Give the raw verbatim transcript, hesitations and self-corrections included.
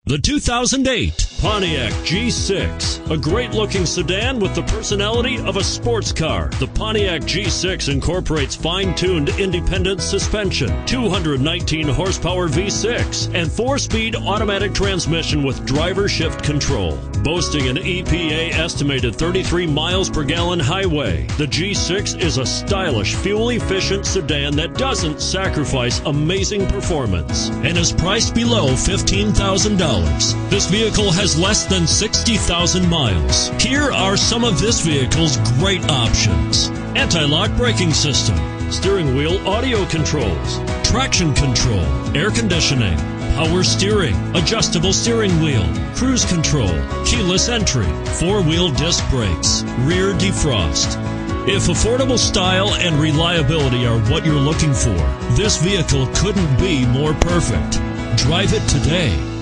The two thousand eight Pontiac G six. A great-looking sedan with the personality of a sports car. The Pontiac G six incorporates fine-tuned independent suspension, two hundred nineteen horsepower V six, and four-speed automatic transmission with driver shift control. Boasting an E P A estimated thirty-three miles per gallon highway, the G six is a stylish, fuel-efficient sedan that doesn't sacrifice amazing performance and is priced below fifteen thousand dollars. This vehicle has less than sixty thousand miles. Here are some of this vehicle's great options: anti-lock braking system, steering wheel audio controls, traction control, air conditioning, power steering, adjustable steering wheel, cruise control, keyless entry, four-wheel disc brakes, rear defrost. If affordable style and reliability are what you're looking for, this vehicle couldn't be more perfect. Drive it today.